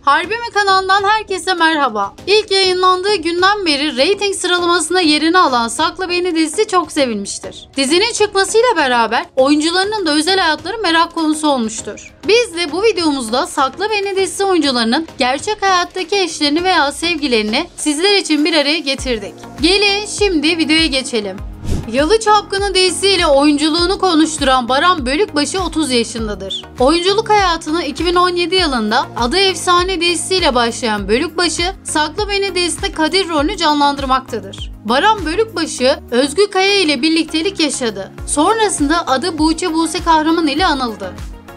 Harbimi kanalından herkese merhaba. İlk yayınlandığı günden beri reyting sıralamasına yerini alan Sakla Beni dizisi çok sevilmiştir. Dizinin çıkmasıyla beraber oyuncularının da özel hayatları merak konusu olmuştur. Biz de bu videomuzda Sakla Beni dizisi oyuncularının gerçek hayattaki eşlerini veya sevgilerini sizler için bir araya getirdik. Gelin şimdi videoya geçelim. Yalı Çapkını dizisiyle oyunculuğunu konuşturan Baran Bölükbaşı 30 yaşındadır. Oyunculuk hayatını 2017 yılında Adı Efsane dizisiyle başlayan Bölükbaşı, Sakla Beni dizisinde Kadir rolünü canlandırmaktadır. Baran Bölükbaşı, Özgü Kaya ile birliktelik yaşadı. Sonrasında adı Buse Kahraman ile anıldı.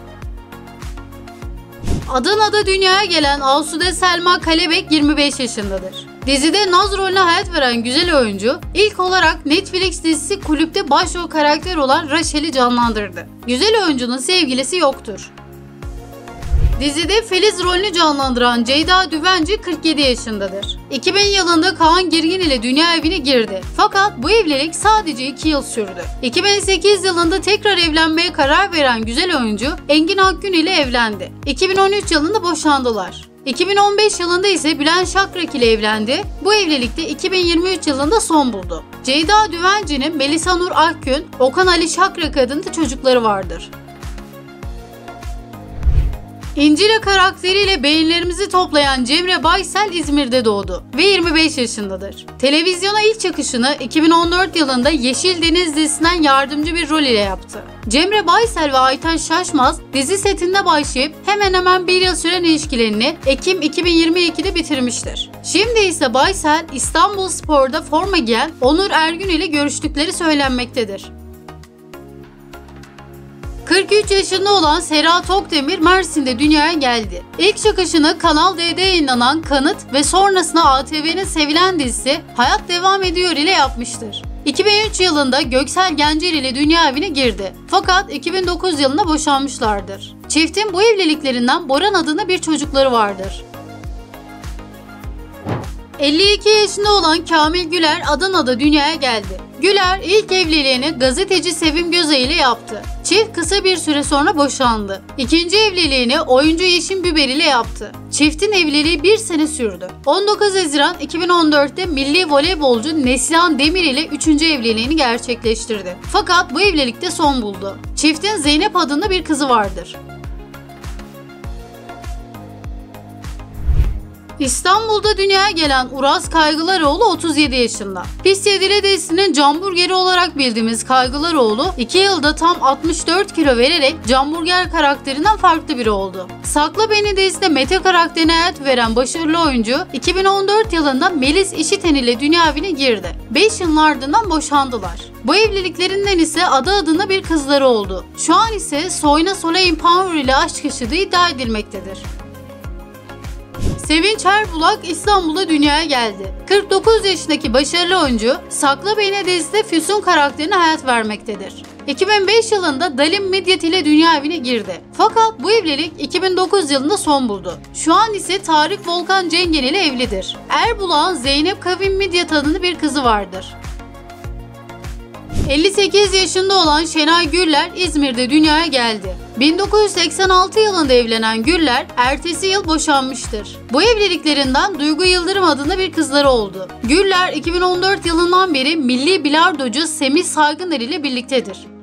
Adana'da dünyaya gelen Asude Selma Kalebek 25 yaşındadır. Dizide Naz rolüne hayat veren güzel oyuncu, ilk olarak Netflix dizisi Kulüp'te başrol karakter olan Rachel'i canlandırdı. Güzel oyuncunun sevgilisi yoktur. Dizide Filiz rolünü canlandıran Ceyda Düvenci 47 yaşındadır. 2000 yılında Kaan Girgin ile dünya evine girdi. Fakat bu evlilik sadece 2 yıl sürdü. 2008 yılında tekrar evlenmeye karar veren güzel oyuncu Engin Akgün ile evlendi. 2013 yılında boşandılar. 2015 yılında ise Bülent Şakrak ile evlendi. Bu evlilikte 2023 yılında son buldu. Ceyda Düvenci'nin Melisa Nur Akgün, Okan Ali Şakrak adında çocukları vardır. İncila karakteriyle beğenilerimizi toplayan Cemre Baysel İzmir'de doğdu ve 25 yaşındadır. Televizyona ilk çıkışını 2014 yılında Yeşil Deniz dizisinden yardımcı bir rol ile yaptı. Cemre Baysel ve Ayten Şaşmaz dizi setinde başlayıp hemen hemen bir yıl süren ilişkilerini Ekim 2022'de bitirmiştir. Şimdi ise Baysel İstanbulspor'da forma giyen Onur Ergün ile görüştükleri söylenmektedir. 43 yaşında olan Sera Tokdemir Mersin'de dünyaya geldi. İlk çıkışını Kanal D'de yayınlanan Kanıt ve sonrasında ATV'nin sevilen dizisi Hayat Devam Ediyor ile yapmıştır. 2003 yılında Göksel Gencer ile dünya evine girdi. Fakat 2009 yılında boşanmışlardır. Çiftin bu evliliklerinden Boran adında bir çocukları vardır. 52 yaşında olan Kamil Güler Adana'da dünyaya geldi. Güler ilk evliliğini gazeteci Sevim Gözay ile yaptı. Çift kısa bir süre sonra boşandı. İkinci evliliğini oyuncu Yeşim Biber ile yaptı. Çiftin evliliği bir sene sürdü. 19 Haziran 2014'te milli voleybolcu Neslihan Demir ile 3. evliliğini gerçekleştirdi. Fakat bu evlilikte son buldu. Çiftin Zeynep adında bir kızı vardır. İstanbul'da dünyaya gelen Uraz Kaygılaroğlu 37 yaşında. Pis Yedili dizisinin Camburgeri olarak bildiğimiz Kaygılaroğlu 2 yılda tam 64 kilo vererek Camburger karakterinden farklı biri oldu. Sakla Beni dizisinde Mete karakterine hayat veren başarılı oyuncu 2014 yılında Melis İşiten ile dünya evine girdi. 5 yılın ardından boşandılar. Bu evliliklerinden ise Ada adında bir kızları oldu. Şu an ise Soyna Soleil Power ile aşk yaşadığı iddia edilmektedir. Sevinç Erbulak İstanbul'da dünyaya geldi. 49 yaşındaki başarılı oyuncu Sakla Beni dizisinde Füsun karakterine hayat vermektedir. 2005 yılında Dalim Midyat ile dünya evine girdi. Fakat bu evlilik 2009 yılında son buldu. Şu an ise Tarık Volkan Cengen ile evlidir. Erbulak'ın Zeynep Kavim Midyat adında bir kızı vardır. 58 yaşında olan Şenay Güller İzmir'de dünyaya geldi. 1986 yılında evlenen Güller, ertesi yıl boşanmıştır. Bu evliliklerinden Duygu Yıldırım adında bir kızları oldu. Güller 2014 yılından beri milli bilardocu Semih Saygıner ile birliktedir.